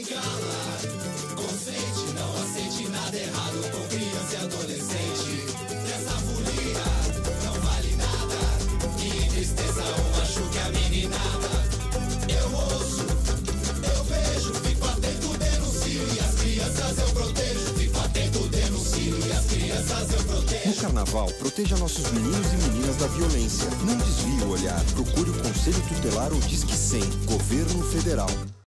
sem cala. Consente, não aceite nada errado com criança e adolescente. Nessa folia não vale nada. Que tristeza, eu machuque a meninada. Eu ouço, eu vejo, fico atento, denuncio. E as crianças eu protejo. Fico atento, denuncio. E as crianças eu protejo. No carnaval, proteja nossos meninos e meninas da violência. Não desvie o olhar. Procure o Conselho Tutelar ou Disque 100. Governo Federal.